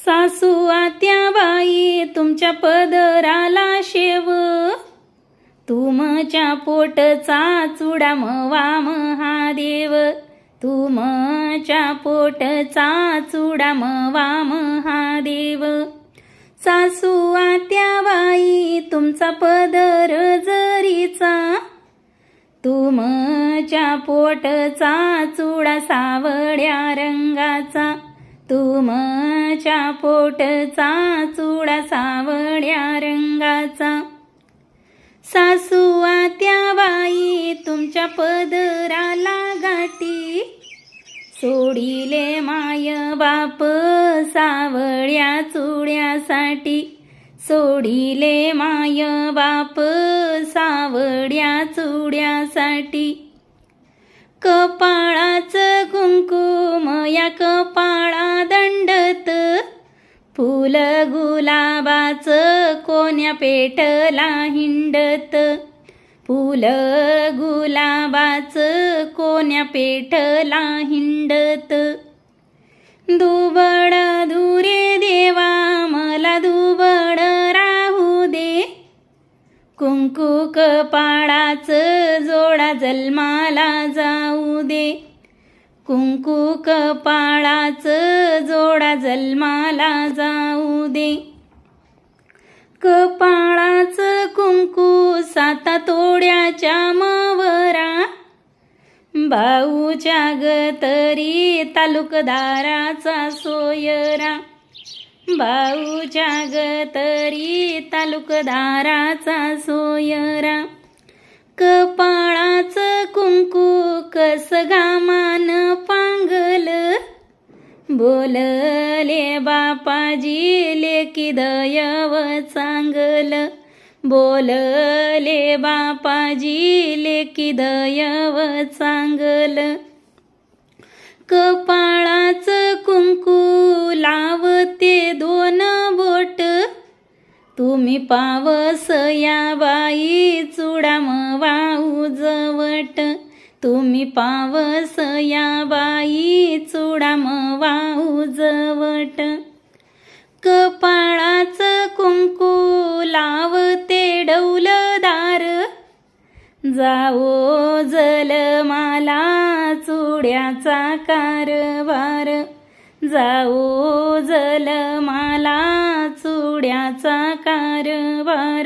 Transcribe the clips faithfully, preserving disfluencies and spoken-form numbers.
सासू आत्या बाई तुमच्या पदराला शेव, तुमच्या पोटचा चुडा मवा महादेव, तुमच्या पोटचा चुडा मवा महादेव। सासू आत्या बाई तुमचा पदर जरीचा, तुमच्या पोटचा चुडा सावळ्या रंगाचा, तुमच्या पोटचा चुडा सावळ्या रंगाचा। सासू आत्या बाई तुमच्या पदराला गाठी, सोडिले माय बाप सावळ्या चुड्यासाठी, सोडिले माय बाप सावळ्या चुड्यासाठी। कपाळाचं कुंकुम या कपाळा दंडत, फुल गुलाबाचं कोण्या पेटला हिंडत, फुल गुलाबाचं कोण्या पेटला हिंडत। दुबळ दुरे देवा मला दुबळ राहू दे, कुंकू कपाळाचं जोडा जन्माला जाऊ दे, कुंकू कपाळाचं जोडा जन्माला जाऊ दे। कपाळाचं कुंकू साता तोड्याच्या मवरा, भाऊच्या गतरी तालुकदाराचा सोयरा, भाऊच्या गतरी तालुकदाराचा सोयरा। कपाळाचं कुंकू कस घामान पांगल, बोलले बापाजी लेकी दयव चांगल, बोलले बापाजी लेकी दयव चांगल। कपाळाचं कुंकू लावते दोन बोट, तुम्ही पावस या बाई चुडा मवा उजवट, तुम्ही पावस या बाई चुडा मवा उजवट। कपाळाचं कुंकू लावते डौलदार, जाओ जलमाला चुड्याचा कारभार, जाओ जलमाला चुड्याचा कारभार।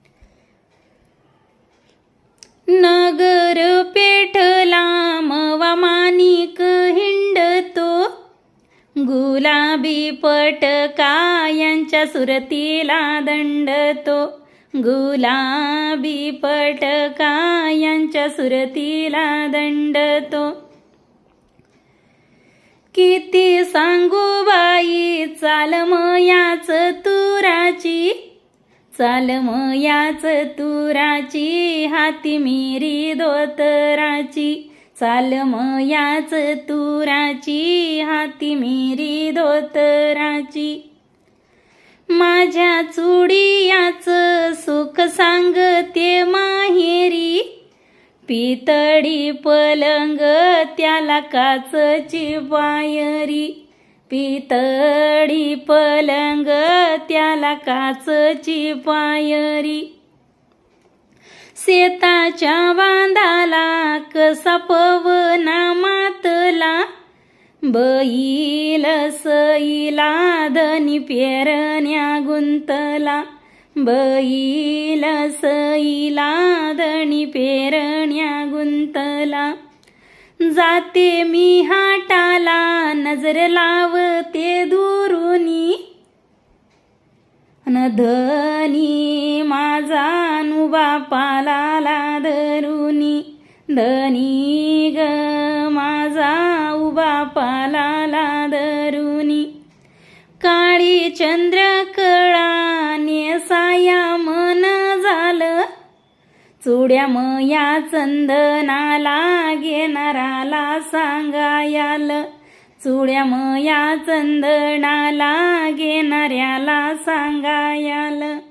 नगर पेठला मवा माणिक हिंडतो, गुलाबी पटका यांच्या सुरतीला दंडतो, गुलाबी पटका यांच्या सुरतीला दंडतो। किती सांगू बाई चाल मयाच तुराची, चाल मयाच तुराची हाती मिरी धोतराची, चाल मयाच तुराची हाती मिरी धोतराची। माझ्या चुडियाचं सुख सांगते माहेरी, पितळी पलंग त्याला काचची पायरी, पितळी पलंग त्याला काचची पायरी। शेताच्या बांधाला कसा पवना मातला, बैल सईला धनी पेरण्या गुंतला, बैल सईला धनी पेरण्या गुंतला। जाते मी हाटाला नजर लावते दुरुनी, न धनी माझा नुबा पालाला धरुनी, धनी ग माझा उभा पालाला धरुनी। काळी चंद्रकळा नेसाया मन झालं, चुड्या मया चंदनाला घेणाराला सांगायाल, चुड्या मया चंदनाला घेणाऱ्याला सांगायाल।